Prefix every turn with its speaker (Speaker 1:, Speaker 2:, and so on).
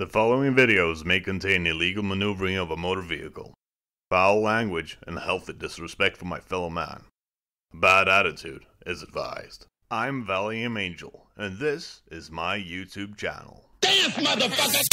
Speaker 1: The following videos may contain illegal maneuvering of a motor vehicle, foul language, and healthy disrespect for my fellow man. A bad attitude is advised. I'm Valium Angel, and this is my YouTube channel.
Speaker 2: Dance, motherfucker!